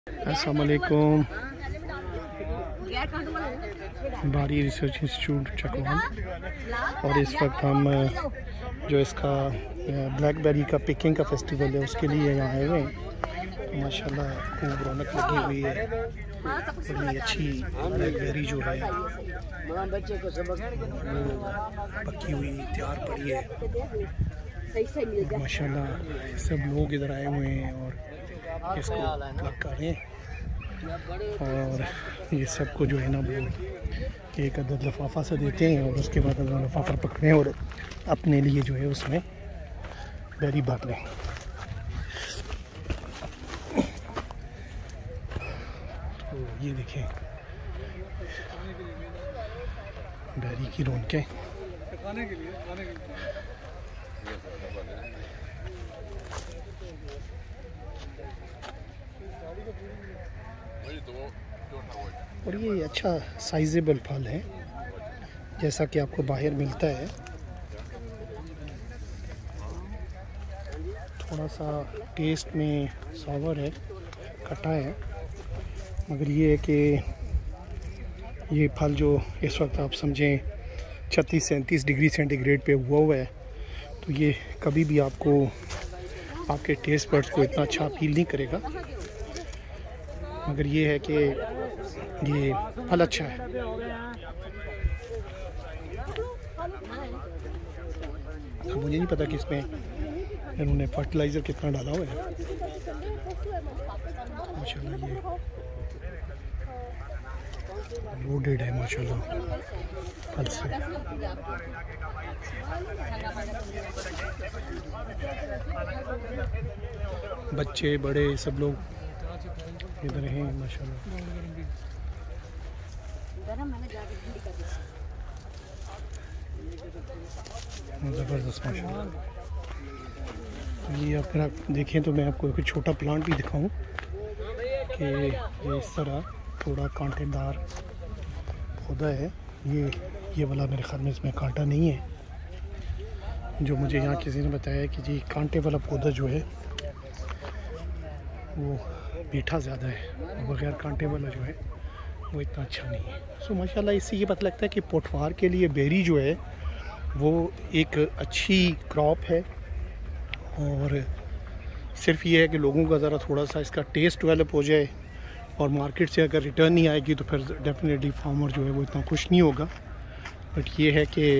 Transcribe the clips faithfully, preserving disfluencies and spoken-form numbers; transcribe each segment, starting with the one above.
अस्सलाम वालेकुम। बारी रिसर्च इंस्टीट्यूट चकवान, और इस वक्त हम जो इसका ब्लैकबेरी का पिकिंग का फेस्टिवल है उसके लिए यहाँ आए हुए हैं। माशाल्लाह खूब रौनक लगी हुई है। बड़ी अच्छी ब्लैकबेरी जो है वो पकी हुई तैयार पड़ी है। माशाल्लाह सब लोग इधर आए हुए हैं और इसको प्लग कर रहे हैं। और ये सबको जो है ना वो एक अदद लफाफा से देते हैं और उसके बाद वो लफाफा पकड़ें और अपने लिए जो है उसमें बेरी भर लें। तो ये देखें बेरी की रौनकें। और ये अच्छा साइजेबल फल है जैसा कि आपको बाहर मिलता है। थोड़ा सा टेस्ट में सावर है, खट्टा है, मगर ये है कि ये फल जो इस वक्त आप समझें छत्तीस सैंतीस डिग्री सेंटीग्रेड पे हुआ हुआ है, तो ये कभी भी आपको आपके टेस्ट बड्स को इतना अच्छा फील नहीं करेगा। मगर ये है कि ये फल अच्छा है। अब मुझे नहीं पता कि इसमें इन्होंने फर्टिलाइज़र कितना डाला हुआ है। माशाल्लाह ये लोडेड है माशाल्लाह फल से। बच्चे बड़े सब लोग इधर हैं माशाल्लाह। ज़बरदस्त माशाल्लाह। ये अगर आप देखें तो मैं आपको एक छोटा प्लांट भी दिखाऊं कि ये इस तरह थोड़ा कांटेदार पौधा है। ये ये वाला मेरे ख्याल में इसमें कांटा नहीं है। जो मुझे यहाँ किसी ने बताया कि जी कांटे वाला पौधा जो है वो मीठा ज़्यादा है और बगैर कांटे वाला जो है वो इतना अच्छा नहीं है। सो माशाल्लाह इससे ये पता लगता है कि पोटवार के लिए बेरी जो है वो एक अच्छी क्रॉप है। और सिर्फ ये है कि लोगों का ज़रा थोड़ा सा इसका टेस्ट डेवलप हो जाए और मार्केट से अगर रिटर्न नहीं आएगी तो फिर डेफिनेटली फार्मर जो है वो इतना खुश नहीं होगा। बट ये है कि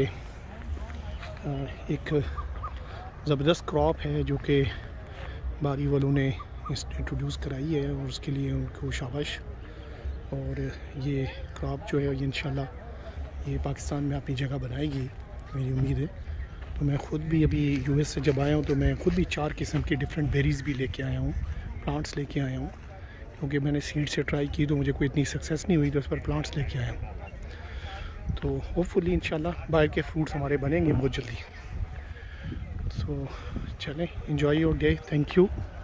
एक ज़बरदस्त क्रॉप है जो कि बारी वालों ने इंट्रोड्यूस कराई है और उसके लिए उनको शाबाश। और ये क्रॉप जो है ये इंशाल्लाह ये पाकिस्तान में अपनी जगह बनाएगी, मेरी उम्मीद है। तो मैं ख़ुद भी अभी यूएस से जब आया हूँ तो मैं ख़ुद भी चार किस्म की डिफरेंट बेरीज़ भी लेके आया हूँ, प्लांट्स लेके आया हूँ, क्योंकि मैंने सीड से ट्राई की तो मुझे कोई इतनी सक्सेस नहीं हुई, तो उस पर प्लांट्स लेके आया हूँ। तो होपफुली इंशाल्लाह बाहर के फ्रूट्स हमारे बनेंगे बहुत जल्दी। सो चलें, enjoy your day, thank you.